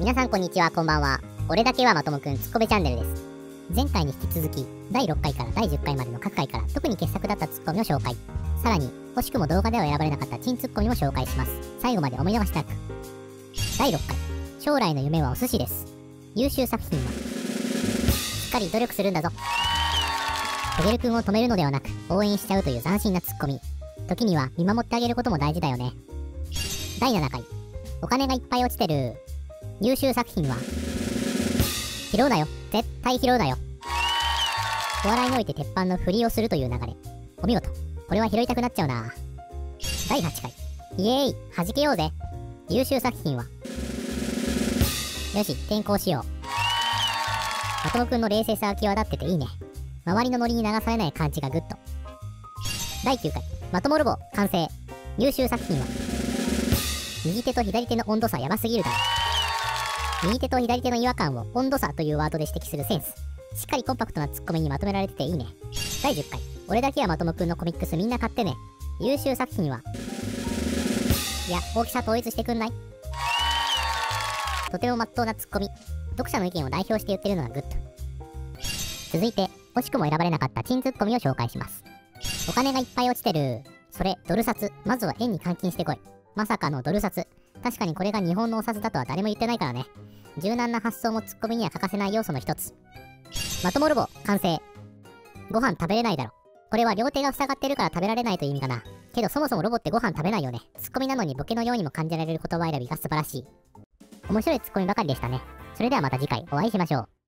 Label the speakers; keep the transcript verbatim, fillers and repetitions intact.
Speaker 1: 皆さんこんにちは、こんばんは。俺だけはまともくんツッコミチャンネルです。前回に引き続きだいろっかいからだいじゅっかいまでの各回から特に傑作だったツッコミを紹介。さらに惜しくも動画では選ばれなかった珍ツッコミも紹介します。最後までお見逃しなく。だいろっかい、将来の夢はお寿司です。優秀作品はしっかり努力するんだぞ。トゲルくんを止めるのではなく応援しちゃうという斬新なツッコミ。時には見守ってあげることも大事だよね。だいななかい、お金がいっぱい落ちてる。優秀作品は拾うなよ、絶対拾うなよ。お笑いにおいて鉄板の振りをするという流れ、お見事。これは拾いたくなっちゃうな。だいはちかい、イエーイ弾けようぜ。優秀作品はよし転校しよう。まともくんの冷静さが際立ってていいね。周りのノリに流されない感じがグッド。だいきゅうかい、まともロボ完成。優秀作品は右手と左手の温度差やばすぎるだろ。右手と左手の違和感を温度差というワードで指摘するセンス。しっかりコンパクトなツッコミにまとめられてていいね。だいじゅっかい、俺だけはまともくんのコミックスみんな買ってね。優秀作品はいや大きさ統一してくんない？とてもまっとうなツッコミ。読者の意見を代表して言ってるのがグッド。続いて惜しくも選ばれなかった珍ツッコミを紹介します。お金がいっぱい落ちてる。それドル札。まずは円に換金してこい。まさかのドル札。確かにこれが日本のお札だとは誰も言ってないからね。柔軟な発想もツッコミには欠かせない要素の一つ。まともロボ完成。ご飯食べれないだろ。これは両手が塞がってるから食べられないという意味かな。けどそもそもロボってご飯食べないよね。ツッコミなのにボケのようにも感じられる言葉選びが素晴らしい。面白いツッコミばかりでしたね。それではまた次回お会いしましょう。